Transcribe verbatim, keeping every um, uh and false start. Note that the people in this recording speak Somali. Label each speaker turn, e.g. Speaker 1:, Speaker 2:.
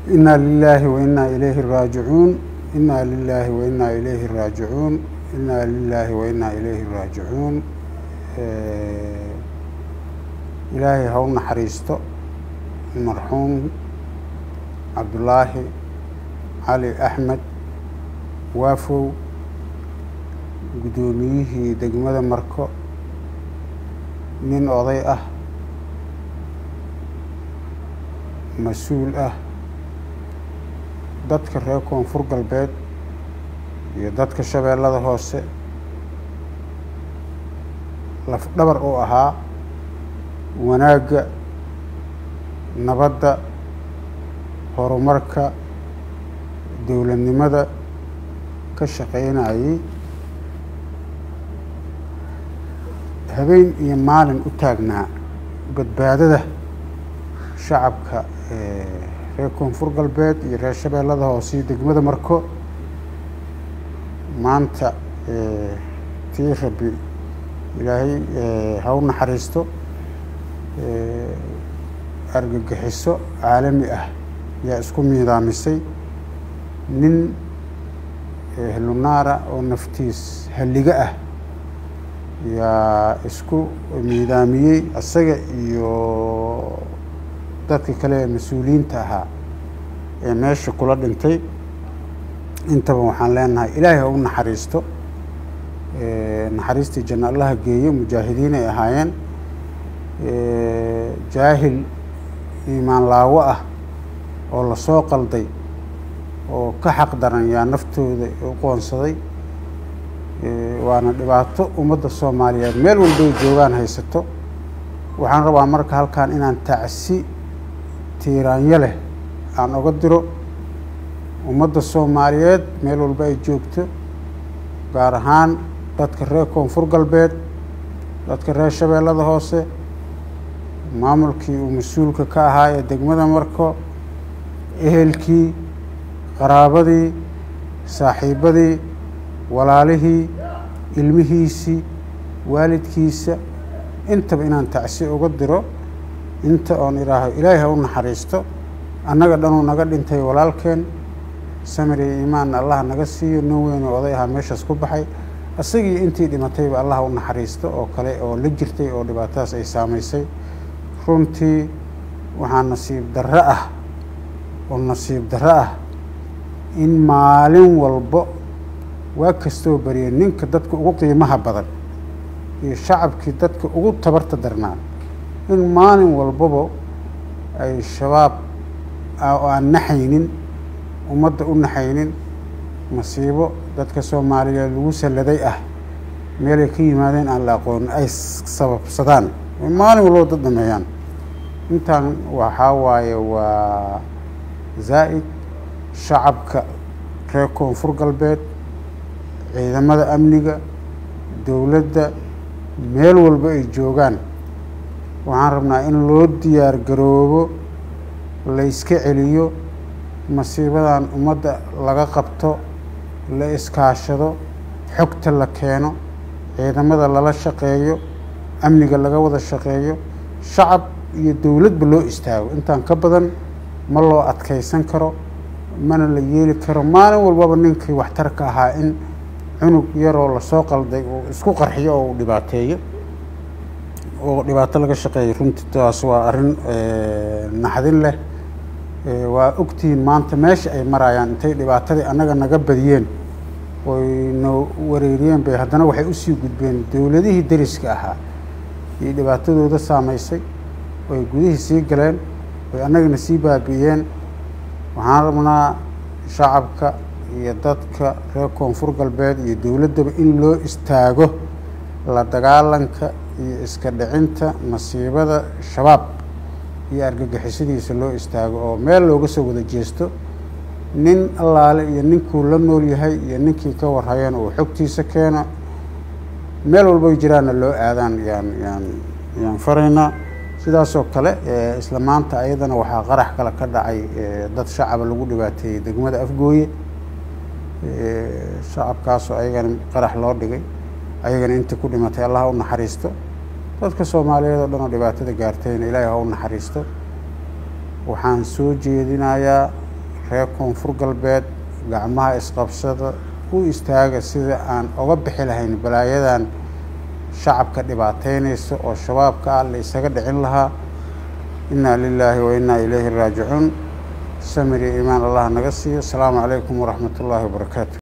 Speaker 1: إنا لله وإنا إليه راجعون إنا لله وإنا إليه راجعون إنا لله وإنا إليه راجعون إلهي هون حريستو المرحوم عبد الله علي أحمد وافو قدوميه دقمة مركو من أضيئة مسؤول أه dadka reer koonfur galbeed iyo dadka shabeellada hoose laf dhabar oo ahaa wanaagga nabadda horumarka dowladnimada ka shaqeynayay habeen iyo maalin u taagnaa badbaadada shacabka reer koonfur galbeed iyo reer shabeellada hoose iyo degmada marko maanta tii rabbi ilaahay ha u naxariisto argagixiso caalami ah yaa isku miidaamisay nin helunaara oo naftiis halliga ah yaa isku miidaamiyey asaga iyo dadka kale ee mas-uuliyiinta ahaa ee meesha kula dhintay intaba waxaan leenahay ilaahay ha u naxariisto naxariistii janno allaha geeyo mujaahidiin ay ahaayeen jaahil iimaan laawo ah oo lasoo qalday oo ka xaq daran yaa naftooda u qoonsaday waana dhibaato ummadda soomaaliyeed meel walbay joogaan haysato waxaan rabaa marka halkaan inaan tacsi tiiraanyo leh aan oga diro ummadda soomaaliyeed meel walba ay joogto gaar ahaan dadka reer koonfur galbeed dadka reer shabeellada hoose maamulkii uu mas-uulka ka ahaa ee degmada marko ehelkii qaraabadii saaxiibadii walaalihii ilmihiisii waalidkiisa intaba inaan tacsi uga diro inta oon idhaaho ilaahay ha u naxariisto annaga dhanuu naga dhintay walaalkeen samir iyo iimaanna allah naga siiyo nin weyn oo oday ahaa meeshaas ku baxay asagii intii dhimatayba allah ha u naxariisto oo kale oo la jirtay oo dhibaatadaas ay saamaysay runtii waxaa nasiib darro ah oo nasiib darro ah in maalin walbo waa kastoo bariya ninka dadka ugu qiimaha badan iyo shacabkii dadka ugu tabarta darnaa in maalin walbaba ay shabaab oo aan naxaynin ummadda u naxaynin masiibo dadka soomaaliyeed lagu salladay ah meelay ka yimaadeen aan la aqoonin ay sababsadaan maalin walbaba dad dhameeyaan intaan waxaa waaye waa zaa'id shacabka reer koonfur galbeed ciidamada amniga dowladda meel walba ay joogaan waxaan rabnaa in loo diyaar garoobo la iska celiyo masiibadan ummadda laga qabto la iskaashado xogta la keeno ciidamada lala shaqeeyo amniga laga wada shaqeeyo shacab iyo dowladba loo istaago intaan ka badan ma loo adkaysan karo mana la yeeli karo maalin walbaba ninkii waxtarka ahaa in cunug yaroo lasoo qalday oo isku qarxiyo oo u dhibaateeyo oo dhibaato laga shaqeeyo runtii taas waa arrin naxdin leh waa ogtihiin maanta meesha ay marayaan intay dhibaatadii annaga naga badiyeen oy no wareeriyeen bay haddana waxay usii gudbeen dowladihii deriska ahaa iyo dhibaatadooda saamaysay oy gudihii sii galeen oy annagana sii baabi'iyeen waxaan rabnaa shacabka iyo dadka reer koonfur galbeed iyo dowladdaba in loo istaago la dagaalanka iyo iska dhicinta masiibada shabaab iyo argagixisadiisa loo istaago oo meel looga soo wada jeesto nin allaale iyo ninkuu la nool yahay iyo ninkii ka warhayeen uu xogtiisa keeno meel walbay jiraanna loo aadaan yaan yaan yaan faraynaa sidaasoo kale isla maanta ayadana waxaa qarax kale ka dhacay dad shacaba lagu dhibaateeyey degmada afgooye shacabkaasoo ayagana qarax loo dhigay ayagana intii ku dhimatay allah ha u naxariisto dadka soomaaliyeed oo dhan oo dhibaatada gaartayna ilaahay ha u naxariisto waxaan soo jeedinayaa reer koonfur galbeed gacmaha isqabsada u istaaga sida aan uga bixi lahayn balaayadan shacabka dhibaateynaysa oo shabaabka ah la isaga dhicin lahaa. inaa lilaahi wa inaa ilayhi raajicuun. samir iyo iimaan allah naga siiyo. asalaamu calaykum waraxmat ullaahi wabarakaatu.